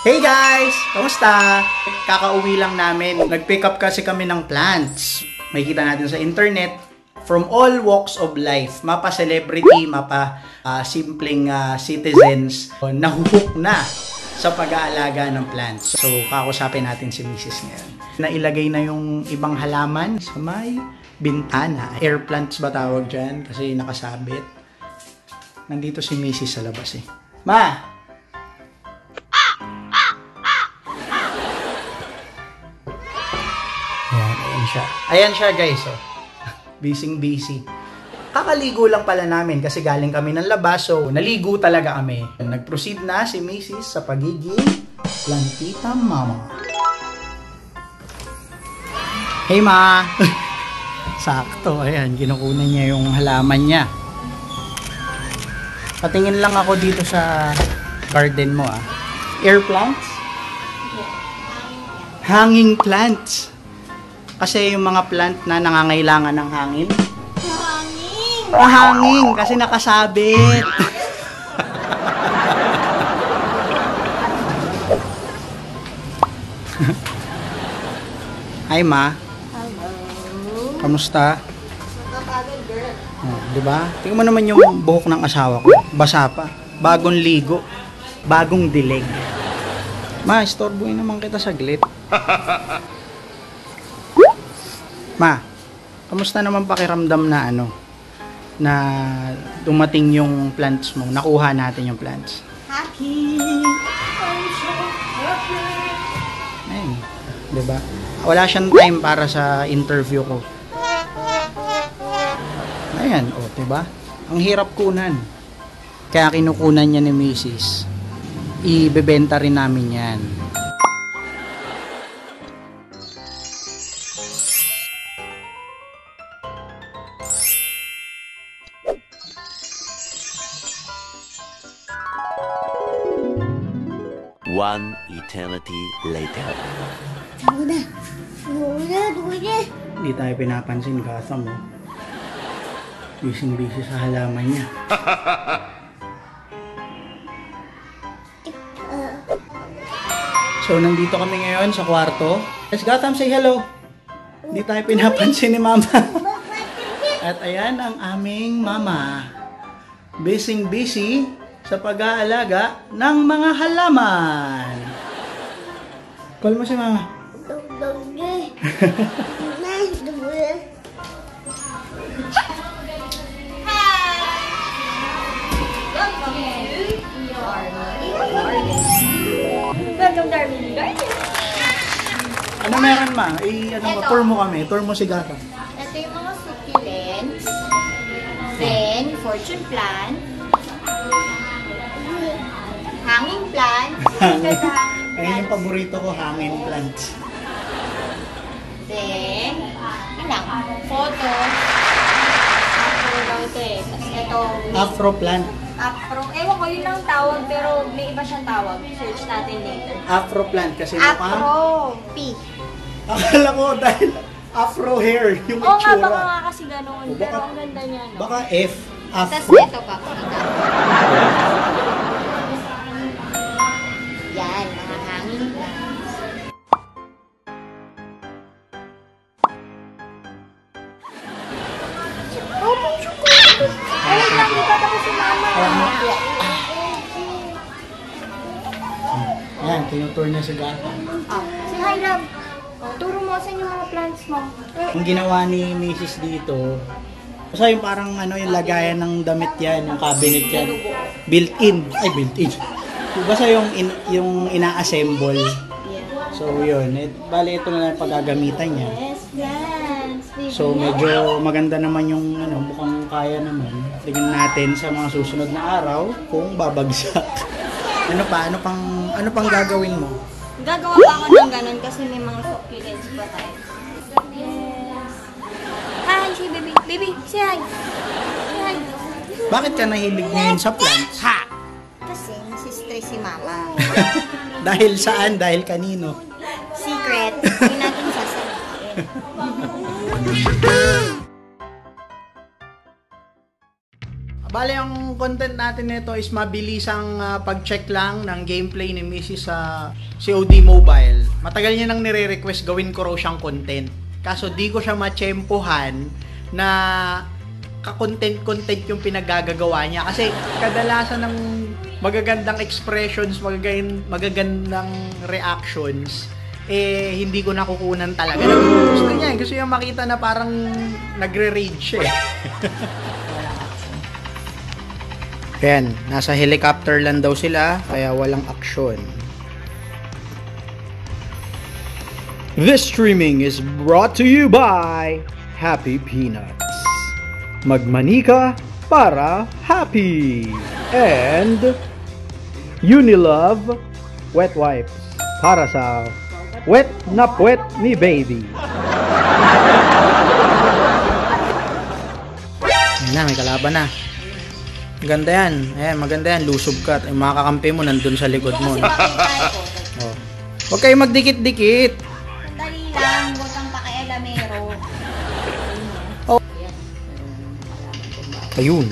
Hey guys! Kamusta? Kakauwi lang namin. Nag-pick up kasi kami ng plants. Makikita natin sa internet. From all walks of life. Mapa celebrity, mapa simpleng citizens. Nahuhook na sa pag-aalaga ng plants. So, kakusapin natin si Mrs. ngayon. Nailagay na yung ibang halaman sa may bintana. Air plants ba tawag dyan? Kasi nakasabit. Nandito si Mrs. sa labas eh. Ma! Ayan siya guys, oh. Busy. Kakaligo lang pala namin kasi galing kami ng labas, so naligo talaga kami. Nag-proceed na si Mrs. sa pagiging plantita mama. Hey ma! Sakto, ayan, kinukunan niya yung halaman niya. Patingin lang ako dito sa garden mo ah. Air plants? Hanging plants. Kasi yung mga plant na nangangailangan ng hangin. Hangin! Hangin! Kasi nakasabit. Hi, Ma. Hello. Kamusta? Nakapagod, girl. Oh, diba? Tingnan mo naman yung buhok ng asawa ko. Basa pa. Bagong ligo. Bagong dilig. Ma, istorbuhin naman kita saglit. Ma, kamusta naman pakiramdam na na dumating yung plants mo, nakuha natin yung plants? Happy! I'm so happy! Ayun, diba? Wala siyang time para sa interview ko. Ayan, oh, diba? Ang hirap kunan. Kaya kinukunan niya ni Mrs. Ibebenta rin namin yan. One eternity later. Duda! Hindi tayo pinapansin, Gotham, oh. Busy sa halaman niya. So, nandito kami ngayon sa kwarto. Let's Gotham, say hello. Hindi tayo pinapansin ni Mama. At ayan ang aming mama. Busy sa pag-aalaga ng mga halaman. Call mo si Mama. Welcome, darling garden. Ano meron, Ma? Tour mo kami. Tour mo si Gata. Ito yung mga succulents. Then, fortune plant. Hanging plant. Ayun yung paborito ko, hangin plants. Then, yun lang. Photo. Afro daw ito eh. Tapos ito. Afro plant. Afro. Ewan ko, yun lang tawag. Pero may iba siyang tawag. Search natin later. Afro plant kasi mukhang... Afro. P. Akala ko dahil afro hair yung Oo nga, itsura. baka nga kasi gano'n. O, Pero ang ganda niya, no? Baka F. Tapos Afro. ito pa. Yan, mga hanging plants. Oh, pang-chuko! Ay, nakita ko si Mama. Yan, tinutour na si Gata. Oh, si Hi, love. Oh, turo mo sa yung mga plants mo. Ang ginawa ni Mrs. dito, basta yung parang yung lagayan ng damit yan, yung cabinet yan. Built-in. Ay, built-in. Basta yung ina-assemble. Yeah. So, yun. Bali, ito na lang paggagamitan niya. Yes, plants. So, medyo maganda naman yung mukhang kaya naman. Tingnan natin sa mga susunod na araw kung babagsak. Ano pang gagawin mo? Gagawa pa ako ng ganun kasi may mga succulents pa tayo. Yes. Hi, say baby. Baby, say hi. Say hi. Bakit ka nahilig ngayon sa plants? Ha! Kasi nasi-stress si Mama. Dahil saan? Dahil kanino? Secret. Hindi natin sasabihin. Bale, ang content natin nito is mabilisang pag-check lang ng gameplay ni Mrs. sa COD Mobile. Matagal niya nang nire-request gawin ko raw siyang content. Kaso di ko siya matsyempohan na ka-content yung pinagagagawa niya. Kasi kadalasan ng magagandang expressions, magagandang reactions, hindi ko nakukunan talaga. Gusto niya, gusto niya makita na parang nagre-rage siya. Ayan, nasa helicopter lang daw sila, kaya walang aksyon. This streaming is brought to you by Happy Peanuts. Magmanika para happy. And Unilove Wet Wipes para sa wet na puwet ni baby. Ayan na, may kalaban na. Maganda yan. Ayan, maganda yan. Lusob ka. Yung mga kakampi mo nandun sa likod mo. Oh. Huwag kayo magdikit-dikit. Sandali lang, huwag kang pakialamero. Oh. Ayun.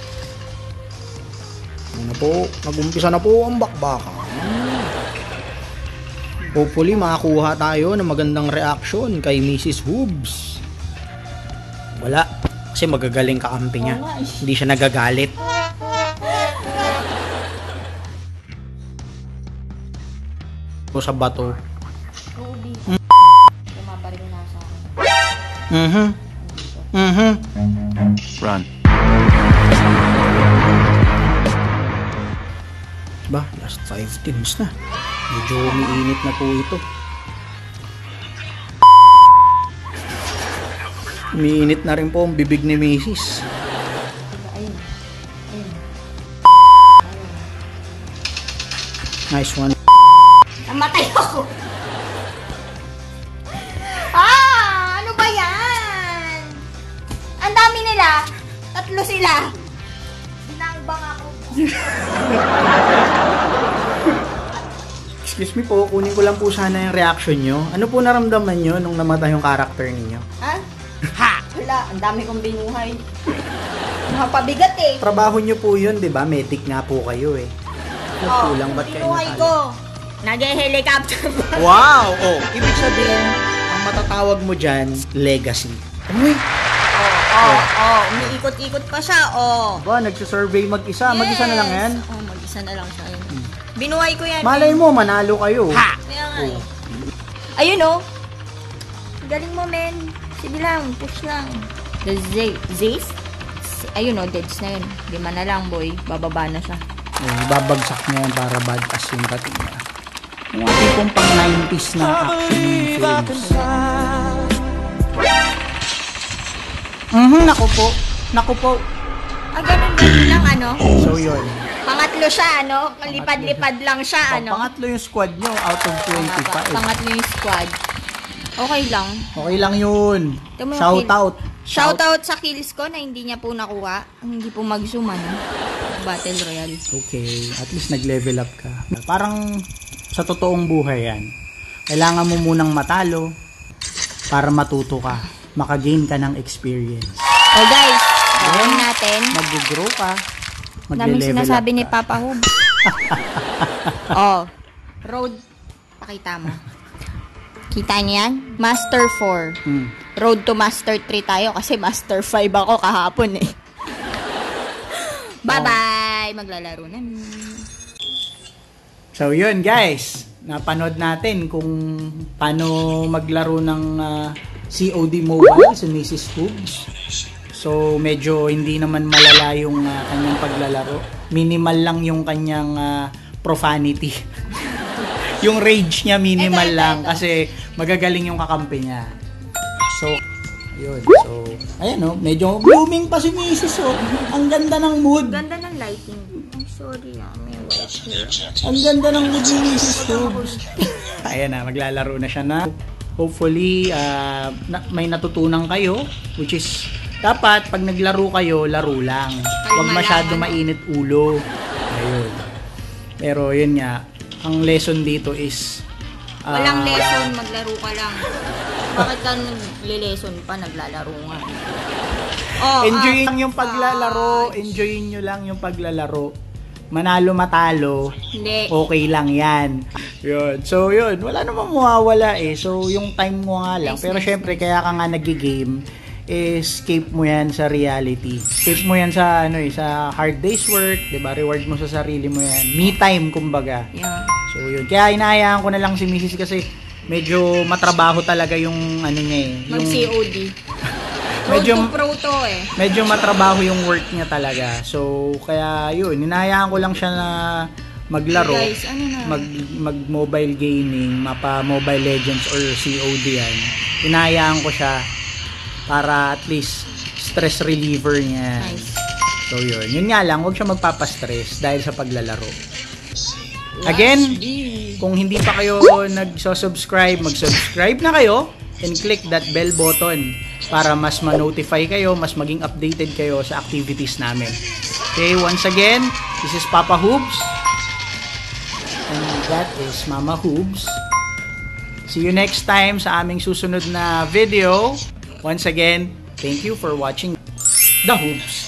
Ano po? Nag-umpisa na po ang bakbakan. Hopefully, makakuha tayo ng magandang reaction kay Mrs. Hoobs. Wala. Kasi magagaling kakampi niya. Hindi siya nagagalit. O sa bato. Ruby. Lumabaril na sa akin. Run. Ba, last 5 teams na. Medyo umiinit na po ito. Umiinit na rin po ang bibig ni Mrs. Ayun. Nice one. Namatay ako. Ano ba yan? Ang dami nila. 3 sila. Binangbang ako. Excuse me po, kunin ko lang po sana yung reaction nyo. Ano po naramdaman nyo nung namatay yung character ninyo? Ha? Ha! Wala, ang dami kong binuhay. Nakapabigat eh. Trabaho nyo po yun, di ba? Medic nga po kayo eh. Kulang ba't kayo binuhay natalo? ko. Nag-helicopter. Wow! Oh, ibig sabihin, ang matatawag mo dyan, legacy. Uy! Umiikot-ikot pa siya, Ba, nagsasurvey mag-isa. Yes. Mag-isa na lang yan. Mag-isa na lang siya. Binuhay ko yan. Malay mo, manalo kayo. Ha! Kaya nga eh. Ayun galing mo, men. Sige lang, push lang. The Zace? Ayun deads na yun. 5 na lang, boy. Bababa na siya. Babagsak niya yan para bad as yung pati niya. Yung tipong pang 90s na action films. Naku po. Ganun din lang, So yun. Pangatlo siya, Lipad-lipad lang siya, Pangatlo yung squad nyo out of 25. Pangatlo yung squad. Okay lang. Okay lang yun. Ito mo yung Shout kill. out. Shoutout sa kills ko na hindi niya po nakuha. Hindi po mag-zoom, Battle Royale. Okay. At least nag-level up ka. Parang sa totoong buhay yan. Kailangan mo munang matalo para matuto ka. Maka-gain ka ng experience. Oh guys, gawin natin. Mag-grow ka. Daming Magle-level sinasabi up ni ka. Papa Hub. Road. Pakita mo. Kita niyo yan? Master 4. Road to Master 3 tayo kasi Master 5 ako kahapon eh. Bye-bye! Maglalaro na. So yun guys, napanood natin kung paano maglaro ng COD Mobile si Mrs. Hoobs. So medyo hindi naman malala yung kanyang paglalaro. Minimal lang yung kanyang profanity. Yung rage niya minimal lang kasi magagaling yung kakampi niya. So, yun. So, ayan medyo blooming pa si Mrs. Ang ganda ng mood. Ganda ng lighting. I'm sorry may white hair. Ang ganda ng mood ni Mrs. Hoobs. Ayan na, maglalaro na siya na. Hopefully, may natutunan kayo, which is, dapat pag naglaro kayo, laro lang. Huwag masyado mainit ulo. Ayun. Pero yun nga, ang lesson dito is walang lesson, maglaro ka lang. Bakit ka nagle-lesson pa, naglalaro nga? Enjoyin lang yung paglalaro. Enjoyin nyo lang yung paglalaro. Manalo matalo. Hindi. Okay lang yan. Yun. So, yun. Wala namang mawawala eh. So, yung time mo nga lang. Pero syempre, kaya ka nga nag-game, escape mo yan sa reality. Escape mo yan sa sa hard day's work, 'di ba? Reward mo sa sarili mo yan. Me time kumbaga. Yeah. So yun. Kaya inahayaan ko na lang si Mrs. kasi medyo matrabaho talaga yung niya eh. Yung Mag-COD. medyo Pro to eh. medyo matrabaho yung work niya talaga. So kaya yun, inahayaan ko lang siya na maglaro. Hey guys, ano na? Mag mobile gaming, mapa Mobile Legends or COD yan. Inahayaan ko siya para at least stress reliever niya. Nice. So yun. Yun nga lang, huwag siya magpapastress dahil sa paglalaro. Again, kung hindi pa kayo nagso-subscribe, mag-subscribe na kayo and click that bell button para mas ma-notify kayo, mas maging updated kayo sa activities namin. Okay, once again, this is Papa Hoobs and that is Mama Hoobs. See you next time sa aming susunod na video. Once again, thank you for watching The Hoobs.